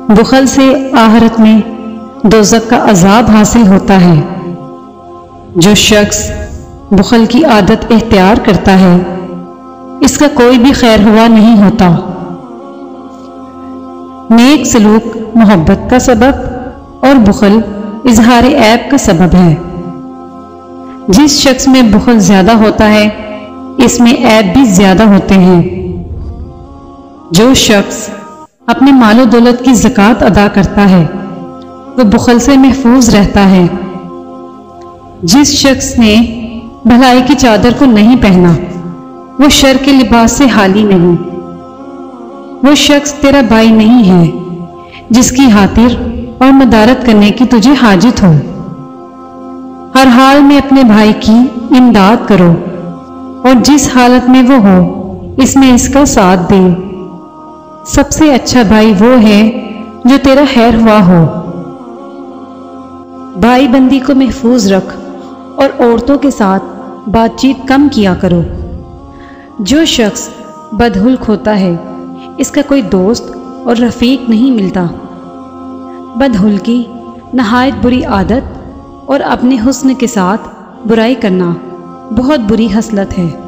बुखल से आखिरत में दोज़ख का अज़ाब हासिल होता है। जो शख्स बुखल की आदत इख्तियार करता है, इसका कोई भी खैर हुआ नहीं होता। नेक सलूक मोहब्बत का सबब और बुखल इजहार ऐब का सबब है। जिस शख्स में बुखल ज्यादा होता है, इसमें ऐब भी ज्यादा होते हैं। जो शख्स अपने मालो दौलत की ज़कात अदा करता है, वह बुखल से महफूज रहता है। जिस शख्स ने भलाई की चादर को नहीं पहना, वो शर के लिबास से हाली नहीं। वो शख्स तेरा भाई नहीं है जिसकी खातिर और मदारत करने की तुझे हाजत हो। हर हाल में अपने भाई की इमदाद करो और जिस हालत में वो हो, इसमें इसका साथ दे। सबसे अच्छा भाई वो है जो तेरा खैर हुआ हो। भाई बंदी को महफूज रख और औरतों के साथ बातचीत कम किया करो। जो शख्स बदहुल्क होता है, इसका कोई दोस्त और रफीक नहीं मिलता। बदहुल्की नहायत बुरी आदत और अपने हुस्न के साथ बुराई करना बहुत बुरी हसलत है।